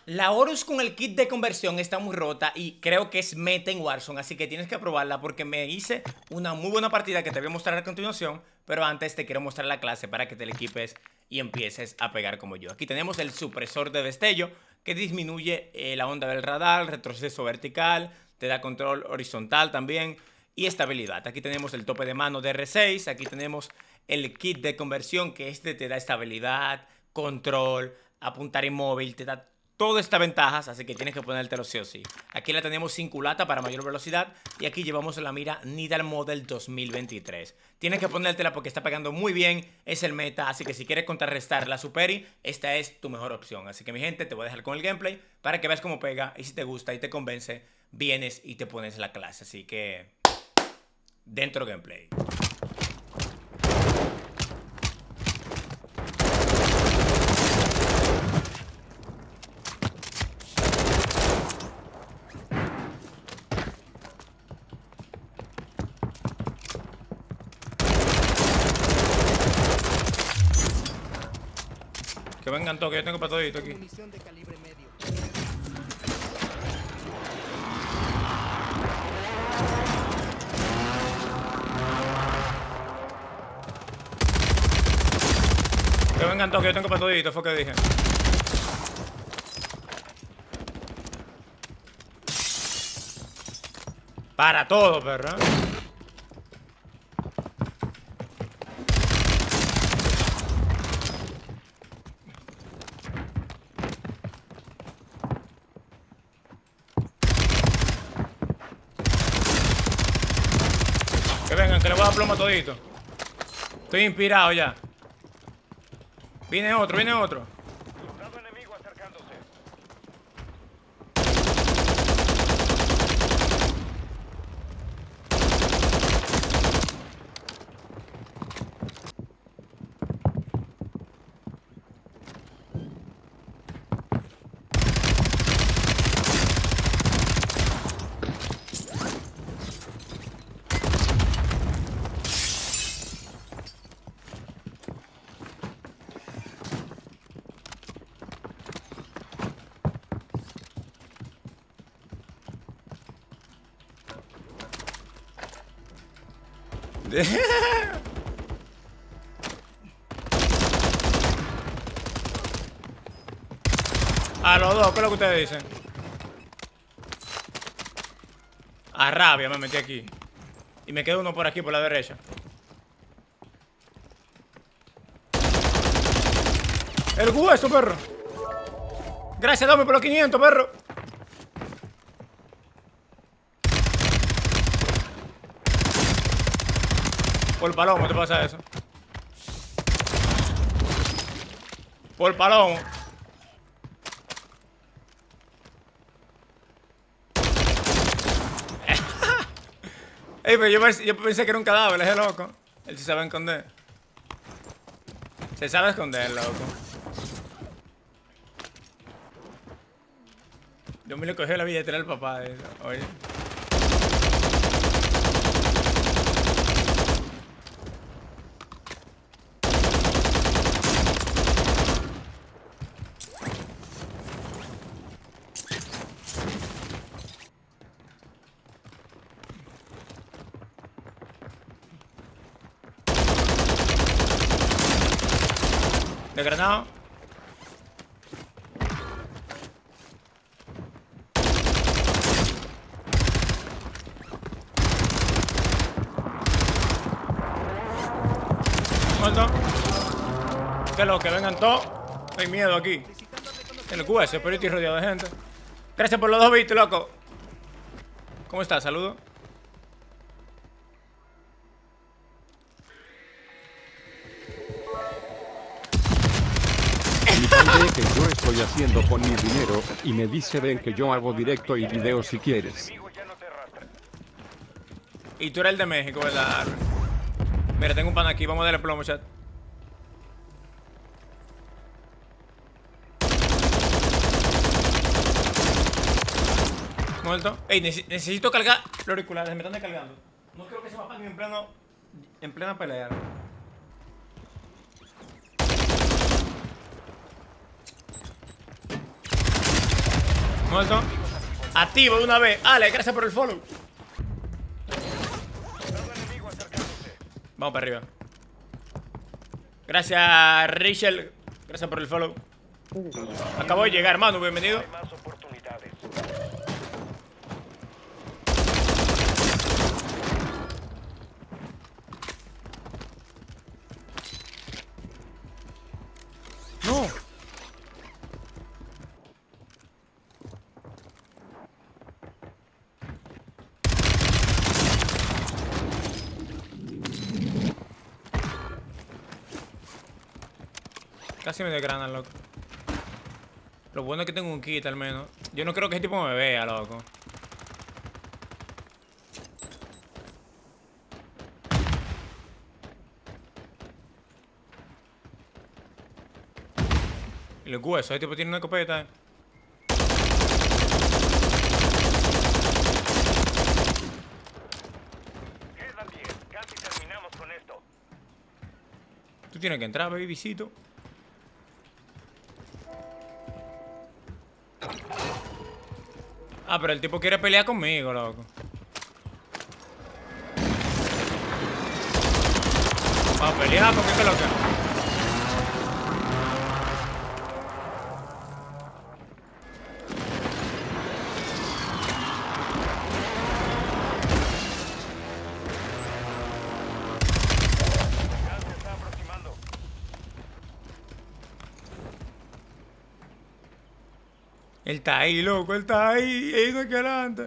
La Horus con el kit de conversión está muy rota y creo que es meta en Warzone, así que tienes que probarla porque me hice una muy buena partida que te voy a mostrar a continuación, pero antes te quiero mostrar la clase para que te la equipes y empieces a pegar como yo. Aquí tenemos el supresor de destello que disminuye la onda del radar, retroceso vertical, te da control horizontal también y estabilidad. Aquí tenemos el tope de mano de R6, aquí tenemos el kit de conversión que te da estabilidad, control, apuntar inmóvil, te da todas estas ventajas, así que tienes que ponértelo sí o sí. Aquí la tenemos sin culata para mayor velocidad y aquí llevamos la mira Nidal Model 2023. Tienes que ponértela porque está pegando muy bien, es el meta, así que si quieres contrarrestar la Superi, esta es tu mejor opción. Así que mi gente, te voy a dejar con el gameplay para que veas cómo pega y si te gusta y te convence, vienes y te pones la clase. Así que, dentro gameplay. Que vengan todos, que yo tengo para todito aquí. Munición de calibre medio. Que vengan todos, que yo tengo para todito, fue que dije. Para todo, perro. Que vengan, que le voy a dar plomo a todito. Estoy inspirado ya. Viene otro, viene otro. Soldado enemigo acercándose. A los dos, ¿qué es lo que ustedes dicen? A rabia me metí aquí. Y me queda uno por aquí, por la derecha. El hueso, perro. Gracias, dame por los 500, perro. Por palomo te pasa eso. Por palomo. Ey, pero yo pensé que era un cadáver, ese loco. Él se sabe esconder. Se sabe esconder, loco. Yo me lo cogí la billetera del papá de eso. Oye. De granado. Muerto. Que lo que vengan todos. No hay miedo aquí. En el QS, pero estoy rodeado de gente. Gracias por los 2 bits, loco. ¿Cómo estás? Saludos. Mi padre que yo estoy haciendo con mi dinero, y me dice ven que yo hago directo y video si quieres. Enemigo ya no te arrastra. Y tú eres el de México, ¿verdad? Mira, tengo un pan aquí. Vamos a darle plomo, chat. Muerto. Ey, necesito cargar los auriculares. Me están descargando. No creo que se me apaguen en plena pelea. Muerto. Activo de una vez. Ale, gracias por el follow. Vamos para arriba. Gracias, Rachel. Gracias por el follow. Acabo de llegar, Manu, bienvenido. Hay más oportunidades. No. Casi me desgranan, loco. Lo bueno es que tengo un kit al menos. Yo no creo que ese tipo me vea, loco. Y los huesos, ese tipo tiene una escopeta. Quedan 10. Casi terminamos con esto. Tú tienes que entrar, babycito. Ah, pero el tipo quiere pelear conmigo, loco. Vamos a pelear, ¿por qué que lo que? Gas se está aproximando. Él está ahí, loco, él está ahí. He ido aquí adelante.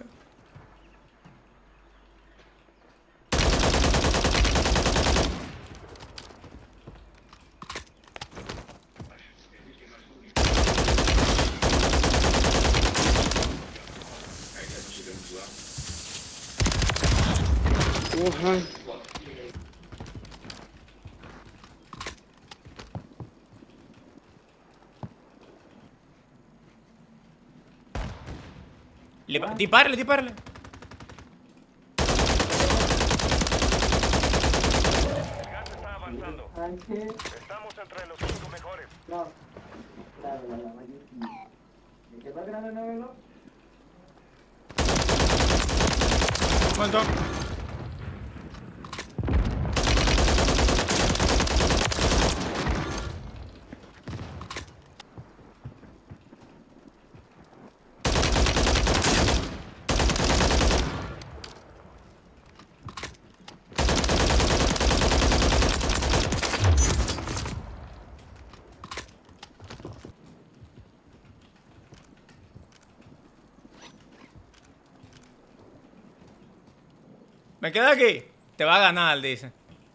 Dispárale, dispárale. El gas está avanzando. Estamos entre los 5 mejores. ¿Cuánto? Me quedo aquí. Te va a ganar, dice.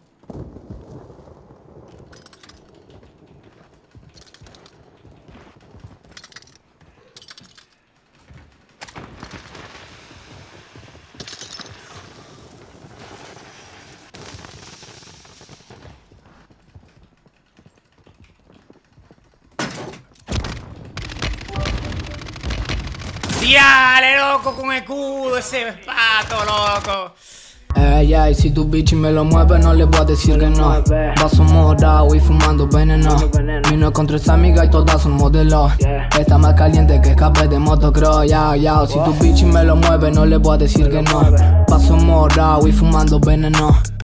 ¡Diale, loco, con escudo! Ese pato, loco. Ey, ey, si tu bitch me lo mueve no le voy a decir que no. Vaso morado y fumando veneno. Vino con 3 amigas y todas son modelos. Está más caliente que escape de motocross. Ya, ya, si tu bitch me lo mueve no le voy a decir que no. Vaso morado y fumando veneno.